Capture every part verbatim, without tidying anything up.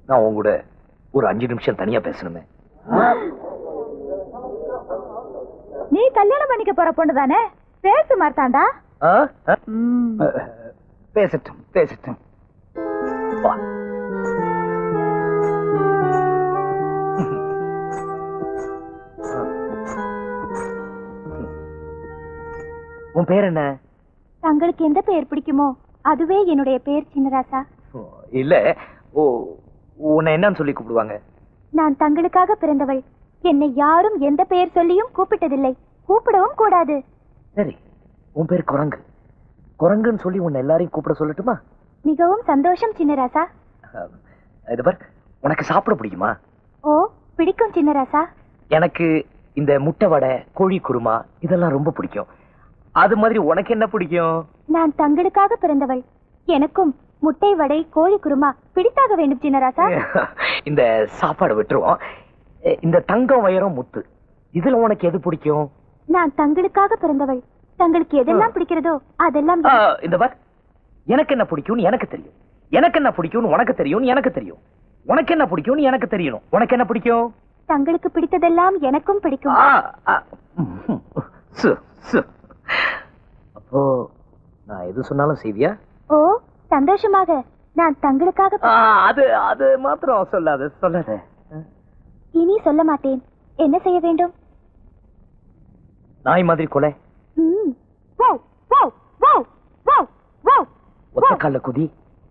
நான் உங்க கூட ஒரு அஞ்சு நிமிஷம் தனியா பேசணுமே. நீ கல்யாணம் பண்ணிக்க போற பொண்ணு தானே, பேசு மாட்டாண்டா. பேசட்டும் பேசட்டும். உன் பேர் என்ன? தங்களுக்கு எந்த பெயர் பிடிக்குமோ அதுவே என்னுடைய பெயர் சின்னராசா. இல்ல, ஓ உன்னை என்னன்னு சொல்லி கூப்பிடுவாங்க? நான் தங்களுக்காக பிறந்தவள். என்னை யாரும் எந்த பெயர் சொல்லியும் கூப்பிட்டதில்லை, கூப்பிடவும் கூடாது. சரி, உன் பேர் குரங்கு. குரங்குன்னு சொல்லி உன்னை எல்லாரையும் கூப்பிட சொல்லட்டுமா? மிகவும் சந்தோஷம் சின்னராசா. இது பார், உனக்கு சாப்பிட பிடிக்குமா? ஓ, பிடிக்கும் சின்னராசா. எனக்கு இந்த முட்டை வடை, கோழி குருமா இதெல்லாம் ரொம்ப பிடிக்கும். அது மாதிரி உனக்கு என்ன பிடிக்கும்? நான் தங்களுக்காக பிறந்தவள். எனக்கும் முட்டை வடை, கோழி குருமா பிடித்தாக வேண்டும் சின்னராசா. இந்த சாப்பாடு விட்டுருவோம். இந்த தங்கம் வயரம் முத்து இதுல உனக்கு எது பிடிக்கும்? நான் தங்களுக்காக பிறந்தவள். தங்களுக்கு எதெல்லாம் பிடிக்கிறதோ அதெல்லாம். இந்த பார், எனக்கு என்ன பிடிக்கும்னு எனக்கு தெரியும், எனக்கு என்ன பிடிக்கும்னு உனக்கு தெரியும், எனக்கு தெரியும். உனக்கு என்ன பிடிக்கும்னு எனக்கு தெரியணும். உனக்கு என்ன பிடிக்கும்? தங்களுக்கு பிடித்ததெல்லாம் எனக்கும் பிடிக்கும். அப்போ நான் எது சொன்னாலும் செய்வியா? ஓ, சந்தோஷமாக. நான் தங்களுக்காக. அது அது மாத்திரம் சொல்லாத சொல்லாத. இனி சொல்ல மாட்டேன். என்ன செய்ய வேண்டும்? நாய் மாதிரி கொலை. ஒத்த கால குதி.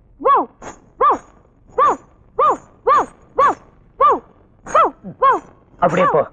அப்படியே போ.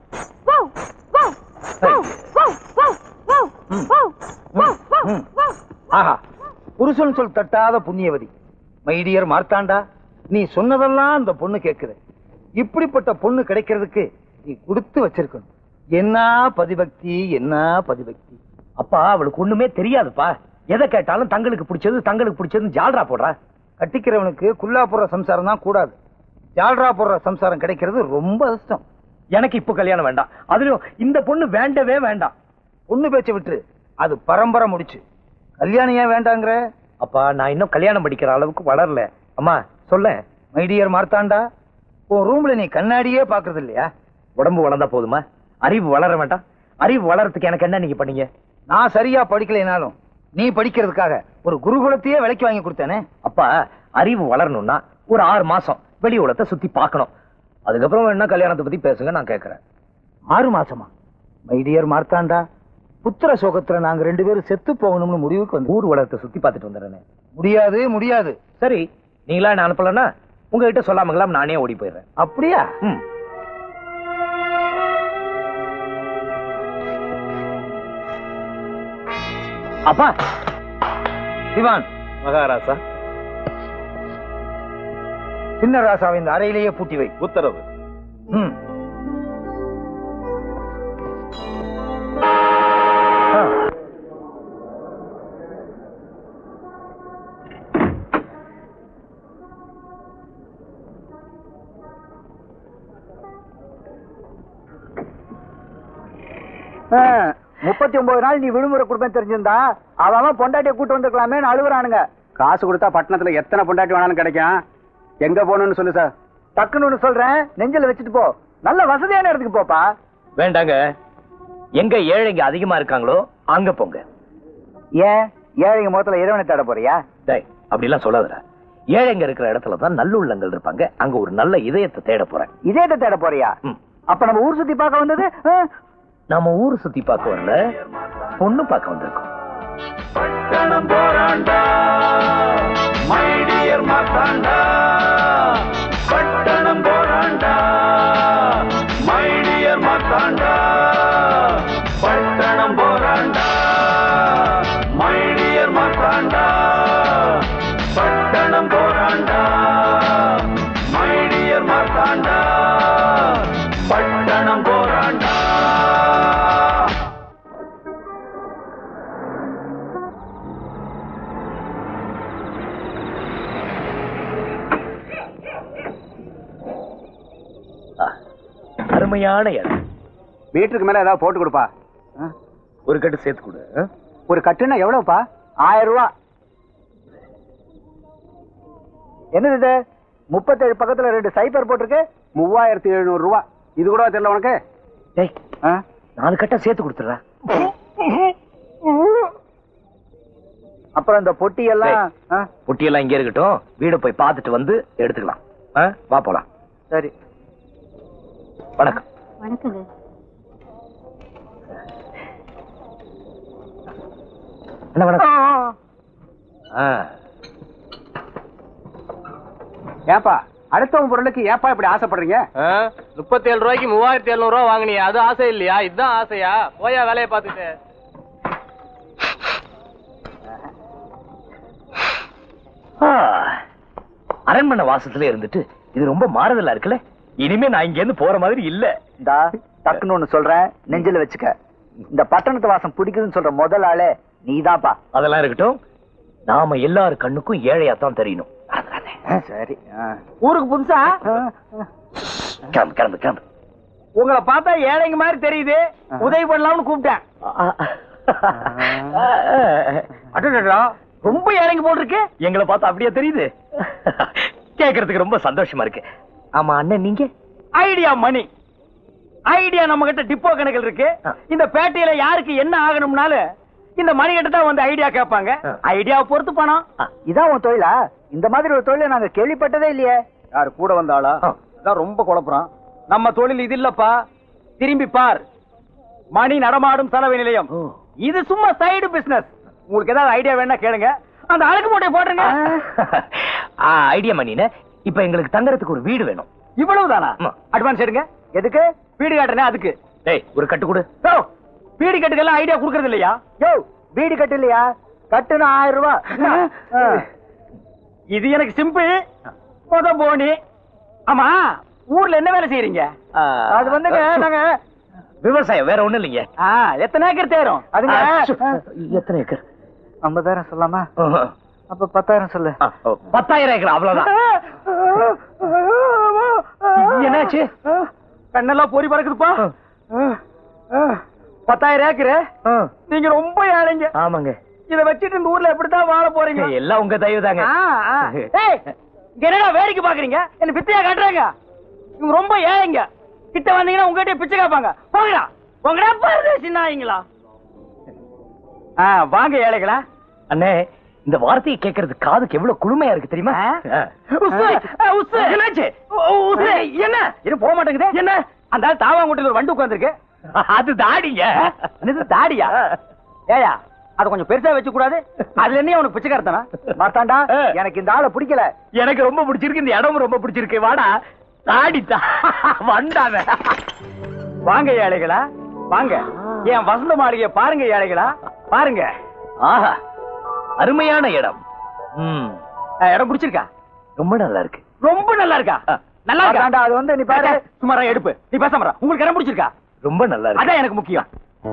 ஆஹா, புருஷன் சொல் தட்டாத புண்ணியவதி. மைடியர் மார்த்தாண்டா, நீ சொன்னதெல்லாம் அந்த பொண்ணு கேக்குது. இப்படிப்பட்ட பொண்ணு கிடைக்கிறதுக்கு நீ கொடுத்து வச்சிருக்கணும். என்ன பதிபக்தி, என்ன பதிபக்தி. அப்பா, அவளுக்கு ஒண்ணுமே தெரியாதுப்பா. எதை கேட்டாலும் தங்களுக்கு பிடிச்சது தங்களுக்கு பிடிச்சது ஜால்ரா போடுற. கட்டிக்கிறவனுக்கு குல்லா போடுற சம்சாரம் தான் கூடாது. ஜால்ரா போடுற சம்சாரம் கிடைக்கிறது ரொம்ப அதிர்ஷ்டம். எனக்கு இப்ப கல்யாணம் வேண்டாம். அதுலயும் இந்த பொண்ணு வேண்டவே வேண்டாம். பொண்ணு பேச்ச விட்டு அது பரம்பரை முடிச்சு. கல்யாணம் ஏன் வேண்டாங்கிற? அப்பா, நான் இன்னும் கல்யாணம் படிக்கிற அளவுக்கு வளரல. அம்மா சொல்ல. மைடியர் மார்த்தாண்டா, உன் ரூம்ல நீ கண்ணாடியே பாக்குறது இல்லையா? உடம்பு வளர்ந்தா போதுமா? அறிவு வளர வேண்டாம்? அறிவு வளர்றதுக்கு எனக்கு என்ன நீங்க பண்ணீங்க? நான் சரியா படிக்கலைனாலும் நீ படிக்கிறதுக்காக ஒரு குருகுலத்தையே விலைக்கு வாங்கி கொடுத்தேனே. அப்பா, அறிவு வளரணும்னா ஒரு ஆறு மாசம் வெளி உலகத்தை சுத்தி பார்க்கணும். அதுக்கப்புறம் என்ன கல்யாணத்தை பத்தி பேசுங்க, நான் கேட்கிறேன். ஆறு மாசமா? மைடியர் மார்த்தாண்டா, புத்திர சோகத்துல நாங்க ரெண்டு பேரும் செத்து போகணும்னு முடிவுக்கு வந்து ஊர் உலகத்தை சுத்தி பார்த்துட்டு வந்துடுறேன். முடியாது முடியாது. சரி, நீங்களா என்ன அனுப்பலன்னா உங்ககிட்ட சொல்லாமங்களாம் நானே ஓடி போயிடுறேன். அப்படியா? ம். அப்பா, சிவான் மகாராசா, சின்ன ராசாவை இந்த அறையிலேயே பூட்டி வை. உத்தரவு. ம். முப்பத்தி ஒன்பது நாள் நீ விடுமுறை கொடுப்பேன் தெரிஞ்சிருந்தா அவன் பொண்டாட்டியை கூட்டு வந்திருக்கலாமே அழுகுறானுங்க. காசு கொடுத்தா பட்டணத்துல எத்தனை பொண்டாட்டி வேணாலும் கிடைக்கும். எங்க போகணும்னு சொல்லு சார். டக்குன்னு ஒண்ணு சொல்றேன், நெஞ்சில வச்சுட்டு போ. நல்ல வசதியான இடத்துக்கு போப்பா. வேண்டாங்க, எங்க ஏழைங்க அதிகமா இருக்காங்களோ அங்க போங்க. ஏன் ஏழைங்க முகத்துல இறைவனை தேட போறியா? டேய், அப்படி எல்லாம் சொல்லாதடா. ஏழைங்க இருக்கிற இடத்துல தான் நல்லுள்ளங்கள் இருப்பாங்க. அங்க ஒரு நல்ல இதயத்தை தேட போறேன். இதயத்தை தேட போறியா? அப்ப நம்ம ஊர் சுத்தி பார்க்க வந்தது? நம்ம ஊர் சுத்தி பார்க்க வரல, பொண்ணு பார்க்க வந்திருக்கோம். பட்டணம் போராண்டா, மை டியர் மார்த்தாண்டா. பட்டணம் போராண்டா, மை டியர் மார்த்தாண்டா. பட்டணம் போராண்டா, மை டியர் மார்த்தாண்டா. பட்டணம் போராண்டா, மை டியர் மார்த்தாண்டா. பட்டணம் போராண்டா. அருமையான இடம். வீட்டுக்கு மேல ஏதாவது போட்டு கொடுப்பா. ஒரு கட்டு சேர்த்து கொடு. ஒரு கட்டுன்னா எவ்வளவுப்பா? ஆயிரம் ரூபா. என்னது இது? முப்பத்தேழு பக்கத்துல ரெண்டு சைபர் போட்டிருக்கு. மூவாயிரத்தி எழுநூறு ரூபா. இது கூட தெரியல உனக்கு? டேய் நாலு கட்டா சேர்த்து கொடுத்துடுறா. அப்புறம் இந்த பொட்டி எல்லாம் பொட்டி எல்லாம் இங்க இருக்கட்டும். வீடு போய் பார்த்துட்டு வந்து எடுத்துக்கலாம். வா போலாம். சரி. வணக்கம். வணக்கங்க. என்ன வணக்கம். ஏப்பா அடுத்தவங்க பொருளுக்கு ஏப்பா இப்படி ஆசைப்படுறீங்க? முப்பத்தி ஏழு ரூபாய்க்கு மூவாயிரத்தி எழுநூறு ரூபா வாங்கினியா? அது ஆசை இல்லையா? இதுதான் ஆசையா? போயா வேலையை பார்த்துட்டு. அரண்மனை வாசத்துல இருந்துட்டு இது ரொம்ப மாறுதலா இருக்குல்ல. இனிமே நான் இங்க இருந்து போற மாதிரி இல்ல. இந்த டக்குன்னு ஒண்ணு சொல்றேன், நெஞ்சில வச்சுக்க. இந்த பட்டணத்து வாசம் பிடிக்குதுன்னு சொல்ற முதல் ஆளே நீதான்ப்பா. அதெல்லாம் இருக்கட்டும். நாம எல்லாரு கண்ணுக்கும் ஏழையா தான் தெரியணும். சரி. ஊருக்கு புதுசா? கிளம்பு கிளம்பு கிளம்பு. உங்களை பார்த்தா ஏழைங்க மாதிரி தெரியுது. உதவி பண்ணலாம்னு கூப்பிட்டேன். அடடா ரொம்ப ஏழைங்க போட்டிருக்கு. எங்களை பார்த்தா அப்படியே தெரியுது. கேக்குறதுக்கு ரொம்ப சந்தோஷமா இருக்கு. ஆமா அண்ணன் நீங்க? ஐடியா மணி. ஐடியா நம்ம கிட்ட டிப்போ கணக்கில் இருக்கு. இந்த பேட்டையில யாருக்கு என்ன ஆகணும்னாலும் இந்த மணி கிட்ட தான் வந்து ஐடியா கேட்பாங்க. ஐடியாவை பொறுத்து பணம். இதான் உன் தொழிலா? இந்த மாதிரி ஒரு தொழிலை நாங்க கேள்விப்பட்டதே இல்லையே. யாரு கூட வந்தாளா? அதான் ரொம்ப குழப்பறான். நம்ம தொழில் இது இல்லப்பா. திரும்பி பார். மணி நடமாடும் சலவை நிலையம். இது சும்மா சைடு பிசினஸ். உங்களுக்கு ஏதாவது ஐடியா வேணா கேளுங்க. அந்த அழுக்கு மூட்டையை போட்டுருங்க. ஐடியா மணினே. இப்ப எங்களுக்கு தங்கறதுக்கு ஒரு வீடு வேணும். இவ்வளவுதானா? அட்வான்ஸ் எடுங்க. எதுக்கு? வீடு காட்டுறேன் அதுக்கு. டேய் ஒரு கட்டு கொடு. வீடு கட்டுக்கெல்லாம் ஐடியா கொடுக்கறது இல்லையா? யோ வீடு கட்டு இல்லையா? கட்டுனா ஆயிரம் ரூபாய். இது எனக்கு சிம்பிள். முத போனி. ஆமா ஊர்ல என்ன வேலை செய்யறீங்க? அது வந்துங்க நாங்க விவசாயம், வேற ஒண்ணு இல்லைங்க. எத்தனை ஏக்கர் தேரும்? அதுங்க எத்தனை ஏக்கர்? ஐம்பதாயிரம் சொல்லாமா? அப்ப பத்தாயிரம் சொல்லு. பத்தாயிரம் ஏக்கர் அவ்வளவுதான். என்னாச்சு? கண்ணெல்லாம் பொறி பறக்குதுப்பா. பத்தாயிரம் ஏக்கரு. நீங்க ரொம்ப ஏழைங்க. ஆமாங்க. இத வச்சுட்டு இந்த ஊர்ல எப்படித்தான் வாழ போறீங்க? எல்லாம் உங்க தயவு தாங்க. என்னடா வேடிக்கை பாக்குறீங்க? என்ன பிச்சையா காட்டுறாங்க? இவங்க ரொம்ப ஏழைங்க. கிட்ட வந்தீங்கன்னா உங்ககிட்ட பிச்சை கேட்பாங்க. போங்கடா போங்கடா பாருங்க சின்னாயிங்களா. வாங்க ஏழைகளா. அண்ணே இந்த வார்த்தையை கேட்கறது காதுக்கு எவ்வளவு குளுமையா இருக்கு தெரியுமா? என்ன இது போக மாட்டேங்குது? என்ன அந்த ஆள் தாவாங்குட்டில ஒரு வண்டு உட்கார்ந்துருக்கு. அது தாடிங்க. என்னது தாடியா? ஏயா அது கொஞ்சம் பெருசா வச்சு கூடாது. அதுல என்ன உனக்கு பிச்சைக்காரத்தானா? மாத்தாண்டா எனக்கு இந்த ஆளை பிடிக்கல. எனக்கு ரொம்ப பிடிச்சிருக்கு. இந்த இடமும் ரொம்ப பிடிச்சிருக்கு. வாடா தாடித்தா வண்டாத. வாங்க ஏழைகளா வாங்க. என் வசந்த மாளிகையை பாருங்க ஏழைகளா பாருங்க. ஆஹா அருமையான இடம். இடம் பிடிச்சிருக்கா? ரொம்ப நல்லா இருக்கு. ரொம்ப நல்லா இருக்கா? நல்லா இருக்கா? அது வந்து நீ பாரு. சுமாரா எடுப்பு. நீ பேசாம உங்களுக்கு இடம் பிடிச்சிருக்கா? ரொம்ப நல்லா இருக்கு. அதான் எனக்கு முக்கியம்.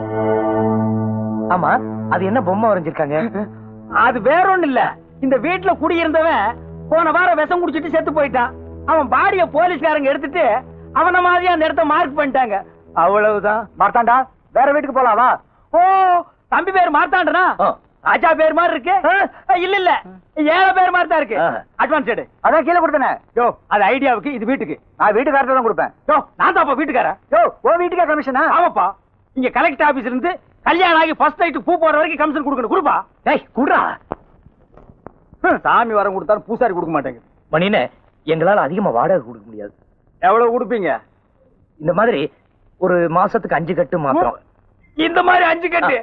ஆமா அது என்ன பொம்மை வரைஞ்சிருக்காங்க? அது வேற ஒண்ணு இல்ல. இந்த வீட்டுல குடியிருந்தவன் போன வாரம் விஷம் குடிச்சிட்டு செத்து போயிட்டான். அவன் பாடிய போலீஸ்காரங்க எடுத்துட்டு அவன மாதிரி அந்த இடத்த மார்க் பண்ணிட்டாங்க. அவ்வளவுதான். மார்த்தாண்டா வேற வீட்டுக்கு போலாம் வா. ஓ தம்பி பேர் மார்த்தாண்டனா? ராஜா பேர் மாதிரி இருக்கு. இல்ல இல்ல ஏழை பேர் மாதிரி தான் இருக்கு. அட்வான்ஸ் எடு. அதான் கீழே கொடுத்தனே. யோ அது ஐடியாவுக்கு, இது வீட்டுக்கு. நான் வீட்டுக்காரத்தை தான் கொடுப்பேன். யோ நான் தான் வீட்டுக்காரன். யோ ஓ வீட்டுக்கா கமிஷனா? ஆமாப்பா. இங்க கலெக்டர் ஆபீஸ்ல இருந்து கல்யாணம் ஆகி ஃபர்ஸ்ட் நைட் பூ போற வரைக்கும் கமிஷன் கொடுக்கணும். கொடுப்பா. டேய் குடுறா. சாமி வரம் கொடுத்தாலும் பூசாரி கொடுக்க மாட்டேங்க. மணினே எங்களால அதிகமா வாடகை கொடுக்க முடியாது. எவ்வளவு கொடுப்பீங்க? இந்த மாதிரி ஒரு மாசத்துக்கு அஞ்சு கட்டு மாத்திரம். இந்த மாதிரி அஞ்சு கட்டு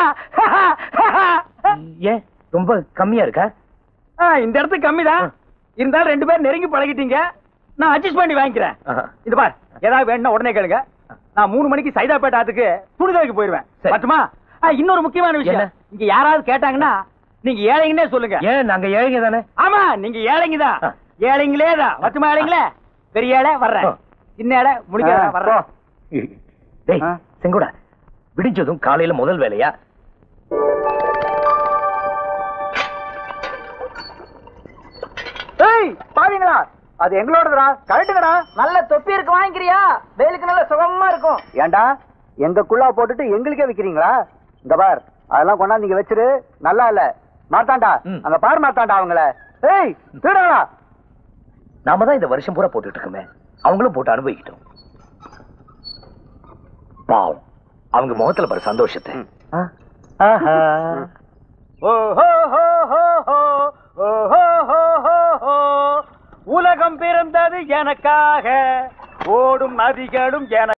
ஏன் ரொம்ப கம்மியா இருக்கா? இந்த இடத்துக்கு கம்மிதான். இருந்தாலும் ரெண்டு பேரும் நெருங்கி பழகிட்டீங்க. நான் அட்ஜஸ்ட் பண்ணி வாங்கிக்கிறேன். இது பார் ஏதாவது வேணும்னா உடனே கேளுங்க. நான் மூணு மணிக்கு சைதாப்பேட்டை ஆத்துக்கு துணி துவைக்க போயிருவேன். பட்டுமா? இன்னொரு முக்கியமான விஷயம், இங்க யாராவது கேட்டாங்கன்னா நீங்க ஏழைங்கன்னே சொல்லுங்க. ஏன் நாங்க ஏழைங்க தானே? ஆமா நீங்க ஏழைங்க தான். ஏழைங்களே தான். பட்டுமா ஏழைங்களே? பெரிய ஏழை வர்றேன். சின்ன ஏழை முடிக்க வர்றோம். டேய் செங்கோடா விடிஞ்சதும் காலையில முதல் வேலையா பாருங்களா? அது எங்களோடதுடா. கரெக்டுங்கடா. நல்ல தொப்பி இருக்கு, வாங்கிக்கிறியா? வேலுக்கு நல்ல சுகமா இருக்கும். ஏண்டா எங்க குள்ளா போட்டுட்டு எங்களுக்கே விக்கிறீங்களா? இந்த பார் அதெல்லாம் கொண்டாந்து நீங்க வச்சிரு. நல்லா இல்ல. மாத்தாண்டா அங்க பாரு. மாத்தாண்டா அவங்கள. ஏய் திருடா. நாம தான் இந்த வருஷம் பூரா போட்டுட்டு இருக்கோமே, அவங்களும் போட்டு அனுபவிக்கிட்டோம். பாவம், அவங்க முகத்துல பாரு சந்தோஷத்தை. ஆஹா. உலகம் பிறந்தது எனக்காக, ஓடும் நதிகளும் என